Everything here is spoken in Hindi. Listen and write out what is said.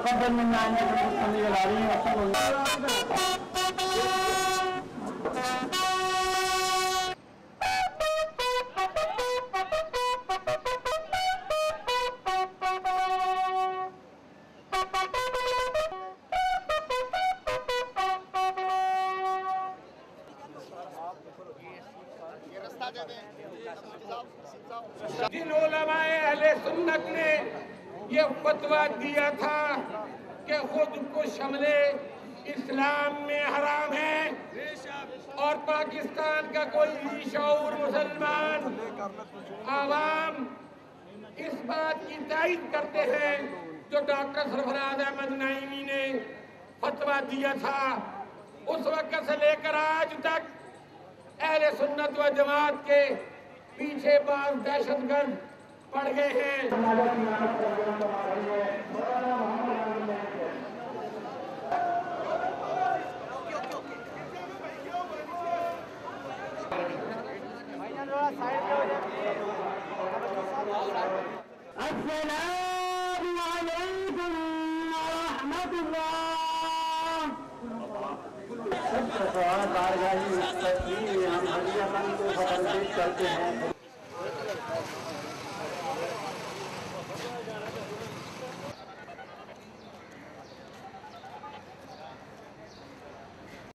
तक़ब्बल मिन्ना इन्नका अंतस समीउल अलीम। जिन उलमाए अहले सुन्नत ने ये फतवा दिया था कि खुद कुश हमले इस्लाम में हराम है और पाकिस्तान का कोई शऊर मुसलमान आवाम इस बात की तायद करते हैं जो डॉक्टर सरफराज अहमद नईमी ने फतवा दिया था, उस वक्त से लेकर आज तक अहले सुन्नत व जमात के पीछे बाज दहशतगर्द पड़ गए हैं। अस्सलामु अलैकुम व रहमतुल्लाह। हम हदिया को फतह करते हैं।